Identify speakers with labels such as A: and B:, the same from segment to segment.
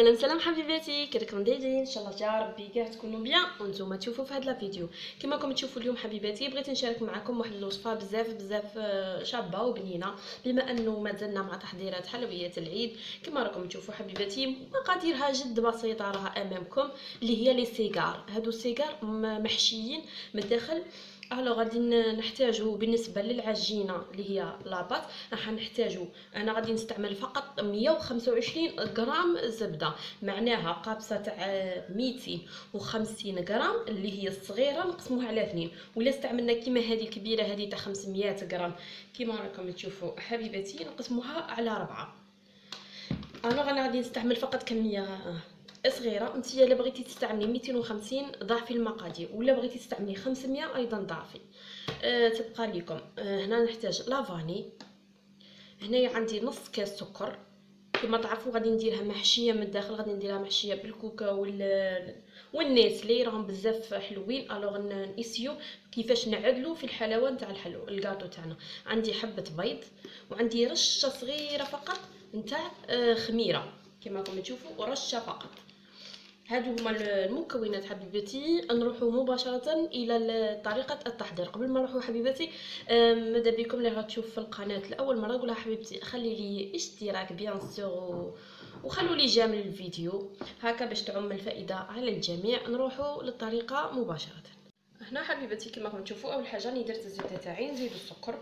A: سلام سلام حبيباتي، كي راكم دايرين؟ ان شاء الله يا ربي كاع تكونوا بيان وانتم تشوفوا في هذا الفيديو. كما راكم تشوفوا اليوم حبيباتي بغيت نشارك معكم واحد الوصفه بزاف شابه وبنينه، بما انه مازلنا مع تحضيرات حلويات العيد. كما راكم تشوفوا حبيباتي مقاديرها جد بسيطه راها امامكم، اللي هي لي سيجار. هادو السيجار محشيين من الداخل. غادي نحتاجو بالنسبه للعجينه اللي هي لاباط، راح نحتاجو، انا غادي نستعمل فقط 125 غرام زبده، معناها قابصه تاع 250 غرام اللي هي الصغيره نقسموها على اثنين، ولا استعملنا كيما هذه الكبيره هذه تاع 500 غرام كيما راكم تشوفوا حبيباتي نقسموها على 4. انا غادي نستعمل فقط كميه صغيره. نتيا الا بغيتي تستعملي 250 ضاعفي المقادير، ولا بغيتي تستعملي 500 ايضا ضاعفي. تبقى لكم. هنا نحتاج لافاني، هنايا عندي نص كاس سكر. كما تعرفوا غادي نديرها محشيه من الداخل، غادي نديرها محشيه بالكوكا والنيسلي، راهم بزاف حلوين. الوغ نسيو كيفاش نعدلوا في الحلاوه نتاع الحلو الكاطو تاعنا. عندي حبه بيض، وعندي رشه صغيره فقط نتاع خميره كما راكم تشوفوا، ورشه فقط. هادو هما المكونات حبيباتي. نروحوا مباشره الى طريقه التحضير. قبل ما نروحوا حبيباتي، ماذا بكم اللي غتشوف في القناه لاول مره نقولها حبيبتي خلي لي اشتراك بيان سور وخلوا لي جيم للفيديو هكا باش تعم الفائده على الجميع. نروحوا للطريقه مباشره. هنا حبيباتي كما راكم تشوفوا اول حاجه راني درت الزبده تاعي، نزيدوا السكر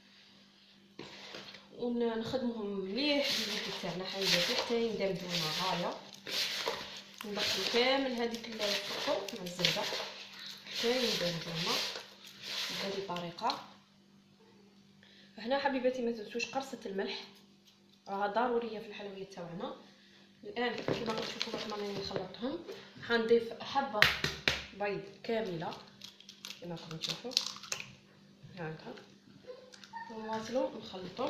A: ونخدمهم مليح بالزبده تاعنا حبيباتي حتى يندمجوا غايه. ندخل كامل هذيك السكر مع الزبده حتى يندمجوا بهذه الطريقه. هنا حبيباتي ما تنسوش قرصه الملح، راها ضروريه في الحلويات تاعنا. الان كما تشوفوا راني خلطتهم، حنضيف حبه بيض كامله كما راكم تشوفوا هكا، ونواصلوا نخلطوا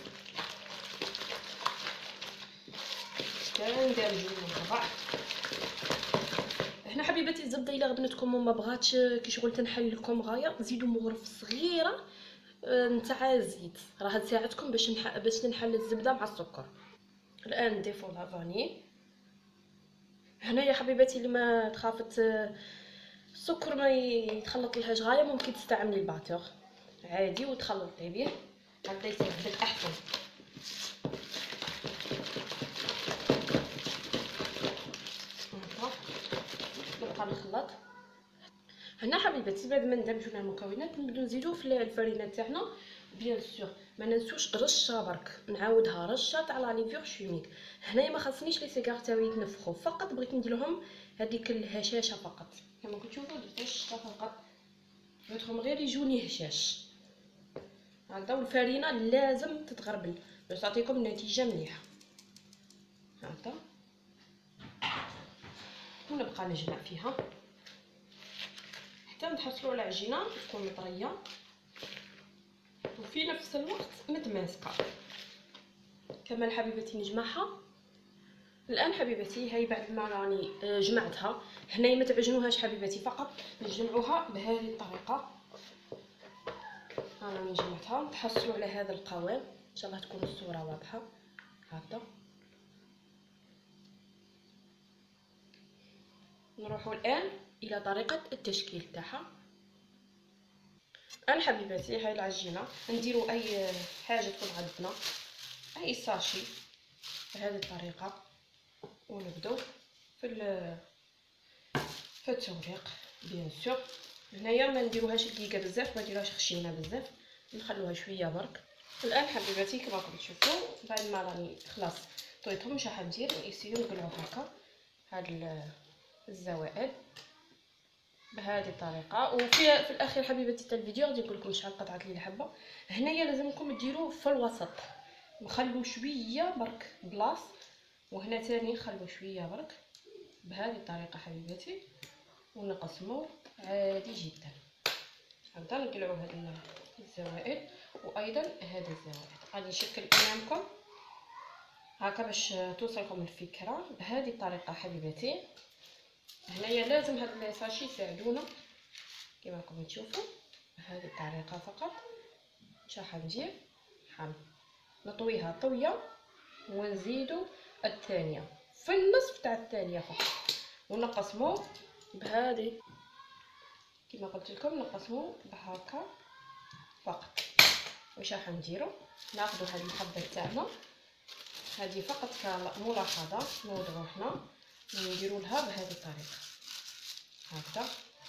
A: حتى ندمجوا مع بعض. هنا حبيباتي الزبده الا غبنتكم وما بغاتش كي شغل تنحل لكم غايه، زيدوا مغرف صغيره نتاع الزيت، راح تساعدكم باش نحل الزبده مع السكر. الان نضيفوا لافاني. هنا يا حبيباتي اللي ما تخافت السكر ما يتخلط لهاش غايه، ممكن تستعملي الباتور عادي وتخلطي به هكذا يسهل احسن. نبقى نخلط. هنا حبيباتي بعد ما ندمجوا المكونات نبداو نزيدو في الفرينه تاعنا بيان سور. ما ننسوش رشه برك، نعاودها رشه تاع لا ليفور شوميك. هنايا ما خاصنيش لي سيغار تاوي يتنفخوا، فقط بغيت ندير لهم هذيك الهشاشه فقط كما كتشوفوا. درت الشطه فقط، بغيتهم غير يجوني هشاش هكذا. والفرينه لازم تتغربل باش تعطيكم نتيجه مليحه هكذا. ونبقى نجمع فيها حتى نحصلوا على عجينه تكون مطريه وفي نفس الوقت متماسكه. كما حبيبتي نجمعها. الان حبيبتي هاي بعد ما راني جمعتها، هنايا ما تعجنوهاش حبيبتي، فقط نجمعوها بهذه الطريقه. راني جمعتها تحصلوا على هذا القوام، ان شاء الله تكون الصوره واضحه هكذا. نروحوا الان الى طريقه التشكيل تاعها. الان حبيباتي هاي العجينه نديروا اي حاجه تكون عندنا، اي ساشي بهذه الطريقه، ونبداو في التوريق بيان سور. هنايا ما نديروهاش دقيقه بزاف، ما نديروهاش خشينه بزاف، نخلوها شويه برك. الان حبيباتي كما راكم تشوفوا بعد ما راني خلاص طويتهم، واش راح ندير نسيو نقلعو هكا هاد الزوائد بهذه الطريقه. وفي الاخير حبيباتي تاع الفيديو غادي نقول لكم شحال قطعت لي الحبه. هنايا لازمكم ديروا في الوسط، نخلو شويه برك بلاص، وهنا ثاني نخلو شويه برك بهذه الطريقه حبيباتي، ونقسمو عادي جدا هكذا. نقلعو هاد الزوائد وايضا هذه الزوائد. غادي نشكل امامكم هكا باش توصلكم الفكره بهذه الطريقه حبيباتي. هنايا لازم هاد الساشي يساعدونا كما راكم تشوفوا بهذه الطريقه فقط. اش راح ندير؟ نطويها طويه ونزيدو الثانيه في النصف تاع الثانيه فقط، ونقسمو بهذه كما قلت لكم، نقسمو بهكا فقط. واش راح نديرو؟ ناخذ هذه الحبه تاعنا هذه فقط كملاحظه، نوضعو هنا ونديرو لها بهذه الطريقه هكذا.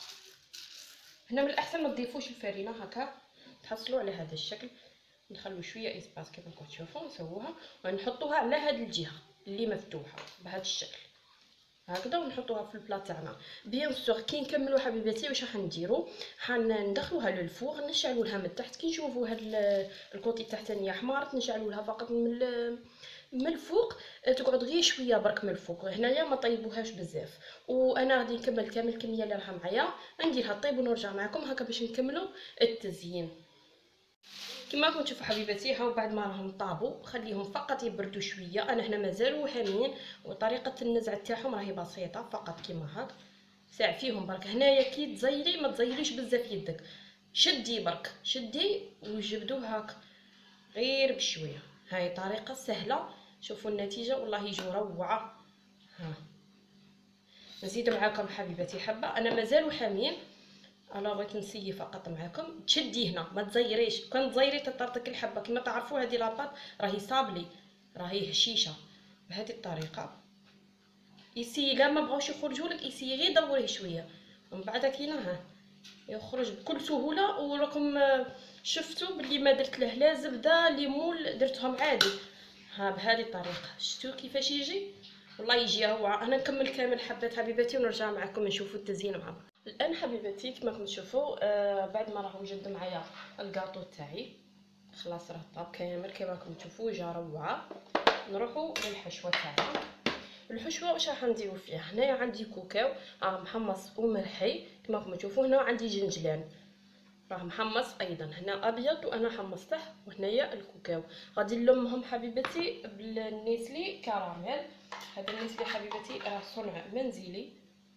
A: هنا من الاحسن ما تضيفوش الفرينه، هكا تحصلوا على هذا الشكل. نخلو شويه اسباس كما راكم تشوفوا، نسووها ونحطوها على هذه الجهه اللي مفتوحه بهذا الشكل هكذا، ونحطوها في البلا تاعنا. بيان سور كي نكملوا حبيباتي واش راح نديرو؟ حندخلوها للفوغ، نشعلوا لها من تحت. كي نشوفوا هاد الكوتي التحتانيه حمارت، نشعلوا لها فقط من الفوق، تقعد غير شويه برك من الفوق. هنايا ما طيبوهاش بزاف، وانا غادي نكمل كامل الكميه اللي راها معايا، نديرها طيب ونرجع معكم هكا باش نكملوا التزيين. كما راكم تشوفوا حبيباتي، هاو بعد ما راهم طابوا خليهم فقط يبردوا شويه. انا هنا مازالوا حامين، وطريقه النزع تاعهم راهي بسيطه فقط كيما هاك. ساع فيهم برك. هنايا كي تزيري ما تزيريش بزاف يدك، شدي برك شدي وجبدوه هاك غير بشويه. هاي طريقه سهله، شوفوا النتيجه والله يجوا روعه. ها نزيد معاكم حبيباتي حبه، انا مازالوا حامين. انا بغيت نسيي فقط معاكم. تشدي هنا ما تزيريش، كان تزيري تطرطق الحبه. كما تعرفوا هذه لاباط راهي صابلي، راهي هشيشه. بهذه الطريقه يسي لا ما بغاوش يخرجوا لك، يسي غير دوريه شويه ومن بعد كينا ها يخرج بكل سهوله. وراكم شفتوا بلي ما درت له لا زبده ليمون، درتهم عادي. ها بهذه الطريقه شفتوا كيفاش يجي؟ والله يجي روعه. انا نكمل كامل حبات حبيباتي ونرجع معكم نشوفوا التزيين مع بعض. الان حبيباتي كما راكم تشوفوا بعد ما راهو جد معايا الكاطو تاعي خلاص راه طاب كامل كما راكم تشوفوا جا روعه. نروحوا للحشوه تاعنا. الحشوه واش راح نديرو فيها؟ هنايا عندي كوكاو محمص وملحي كما راكم تشوفوا. هنا عندي جنجلان راه محمص ايضا، هنا ابيض وانا حمصته. وهنايا الكوكاو غادي نلمهم حبيباتي بالنيسلي كراميل. هذا النيسلي حبيباتي راه صنع منزلي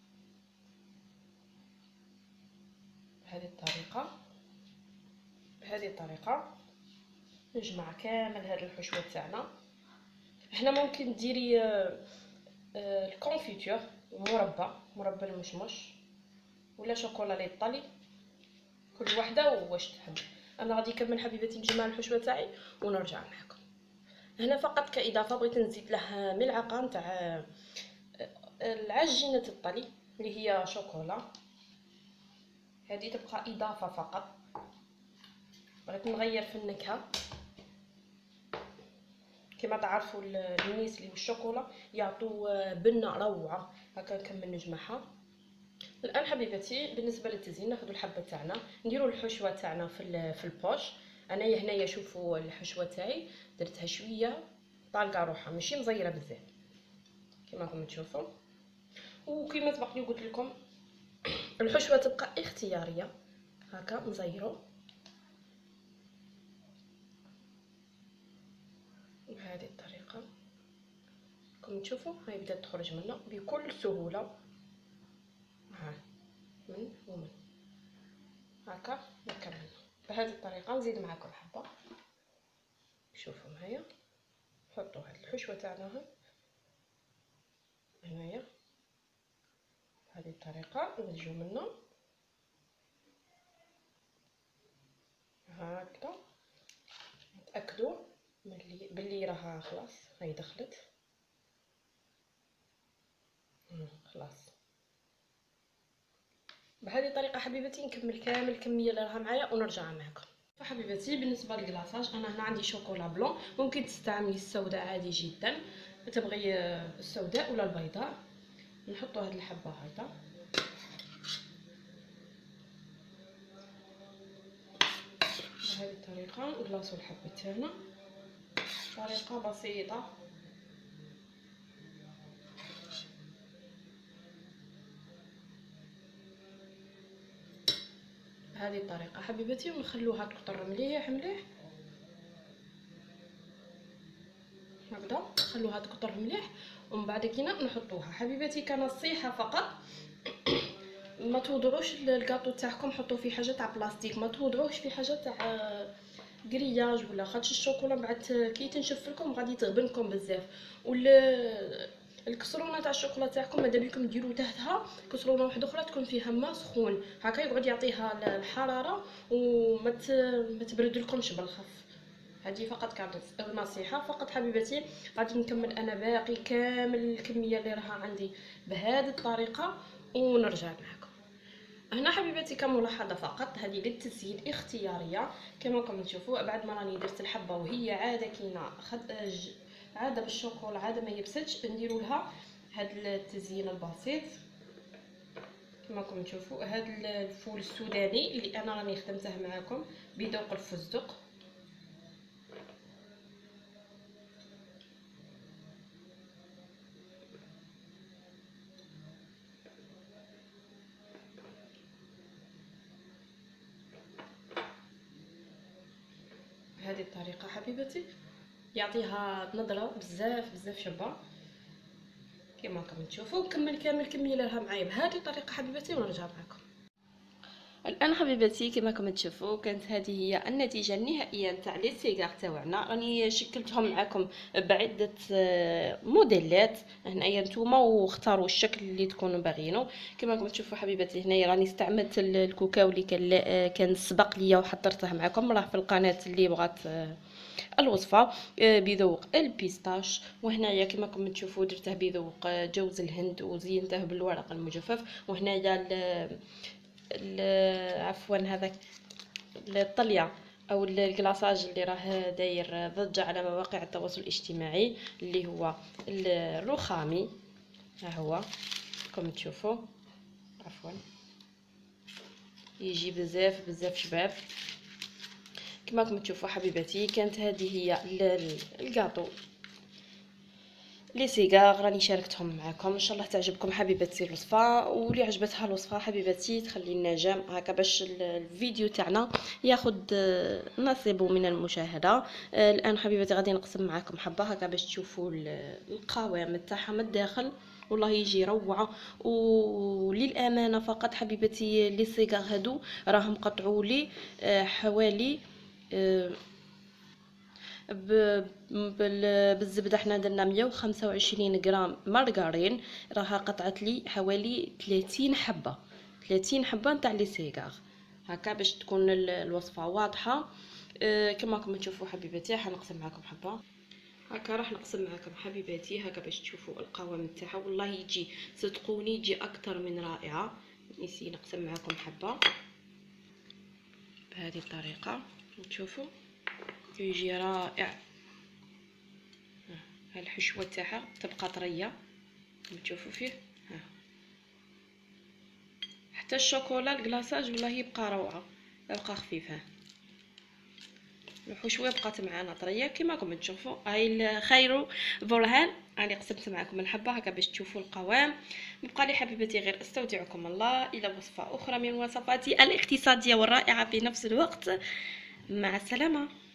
A: بهذه الطريقه. بهذه الطريقه نجمع كامل هذه الحشوه تاعنا. هنا ممكن ديري الكونفيتور، مربى المشمش ولا شوكولا للطلي، كل وحده واش تحب. انا غادي نكمل حبيباتي نجمع الحشوه تاعي ونرجع معكم. هنا فقط كاضافه بغيت نزيد له ملعقه نتاع العجينه الطلي اللي هي شوكولا. هذه تبقى اضافه فقط، بغيت نغير في النكهه. كما تعرفوا النيسلي والشوكولا يعطوا بنه روعه. هكا نكمل نجمعها. الان حبيباتي بالنسبه للتزيين ناخذ الحبه تاعنا نديروا الحشوه تاعنا في البوش. انايا هنايا شوفوا الحشوه تاعي درتها شويه طالقه روحها ماشي مزيره بزاف كما راكم تشوفوا. وكما سبق لي قلت لكم الحشوه تبقى اختياريه. هكا نزيرو بهذه الطريقه كما تشوفوا. هاي بدات تخرج منا بكل سهوله. ها من ومن هكا نكمل بهذه الطريقه. نزيد معكم حبه، شوفوا معايا. نحطوا هاد الحشوه تاعنا هنايا بهذه الطريقه، ننتجو منه هكذا. نتاكدوا باللي راها خلاص هاي دخلت خلاص. بهذه الطريقه حبيبتي نكمل كامل الكميه اللي راها معايا ونرجع معكم. فحبيبتي بالنسبه للكلاصاج انا هنا عندي شوكولا بلون، ممكن تستعملي السوداء عادي جدا، تبغي السوداء ولا البيضاء. نحطوا هذه الحبه هكذا بهذه الطريقه. نقلاصوا الحبه تاعنا طريقه بسيطه. بهذه الطريقه حبيبتي ونخلوها تقطر مليح مليح هكذا. نخلوها تقطر مليح ومن بعد كينا نحطوها حبيبتي. كنصيحه فقط ما توضعوش الكاطو تاعكم حطوه في حاجه تاع بلاستيك، ما توضعوش في حاجه تاع كرياج ولا خاطش الشوكولا بعد كي تنشف لكم غادي تغبنكم بزاف. الكسرونه تاع الشوكولا تاعكم ماذا بكم ديروا تحتها كسرونه واحده اخرى تكون فيها ماء سخون، هكا يقعد يعطيها الحراره وما ما تبردلكمش بالخف. هذه فقط كانت نصيحه فقط حبيبتي. غادي نكمل انا باقي كامل الكميه اللي راها عندي بهذه الطريقه ونرجع معكم. هنا حبيباتي كملاحظه فقط، هذه للتزيين اختياريه كما راكم تشوفوا. بعد ما راني درت الحبه وهي عاده كاينه عاده بالشوكولا عاده ما يبستش، نديروا لها هذا التزيين البسيط كما راكم تشوفوا. هذا الفول السوداني اللي انا راني خدمته معكم بذوق الفستق. بهذه الطريقه حبيبتي يعطيها نظره بزاف شابه كما راكم تشوفوا. نكمل كامل الكميه اللي راها معايا بهذه الطريقه حبيبتي ونرجع معكم. الان حبيباتي كما راكم تشوفوا كانت هذه هي النتيجه النهائيه نتاع لي سيغار تاعنا. راني شكلتهم معكم بعده موديلات هنايا نتوما واختاروا الشكل اللي تكونوا باغينه. كما راكم تشوفوا حبيباتي هنايا راني استعملت الكاكاو اللي كان سبق ليا وحضرته معكم، راه في القناه اللي بغات الوصفه بذوق البيستاش. وهنايا كما راكم تشوفوا درته بذوق جوز الهند وزينته بالورق المجفف. وهنايا عفوا هذاك الطليه او الكلاصاج اللي راه داير ضجه على مواقع التواصل الاجتماعي اللي هو الرخامي. ها هو كما تشوفوا عفوا يجي بزاف شباب كما راكم تشوفوا حبيباتي. كانت هذه هي الكاطو لي سيغار راني شاركتهم معكم. ان شاء الله تعجبكم حبيباتي الوصفه، واللي عجبتها الوصفه حبيباتي تخلي لنا جيم هكا باش الفيديو تاعنا ياخذ نصيبه من المشاهده. الان حبيباتي غادي نقسم معكم حبه هكا باش تشوفوا القوام تاعها من الداخل، والله يجي روعه. وللامانه فقط حبيباتي لي سيغار هادو راهم قطعوا لي حوالي بالزبده حنا درنا 125 غرام مارغرين، راها قطعت لي حوالي 30 حبه نتاع لي سيغار هكا باش تكون الوصفه واضحه. كما راكم تشوفوا حبيباتي راح نقسم معكم حبه هكا، راح نقسم معكم حبيباتي هكا باش تشوفوا القوام تاعها. والله يجي صدقوني يجي اكثر من رائعه. نسي نقسم معكم حبه بهذه الطريقه تشوفوا يجي رائع. ها الحشوه تاعها تبقى طريه كما تشوفوا فيه. ها حتى الشوكولا الكلاصاج والله يبقى روعه يبقى خفيف. ها الحشوه بقات معنا طريه كما راكم تشوفوا. هاي خير برهان راني قسمت معكم الحبه هكا باش تشوفوا القوام. بقى لي حبيبتي غير استودعكم الله الى وصفه اخرى من وصفاتي الاقتصاديه والرائعه في نفس الوقت. مع السلامه.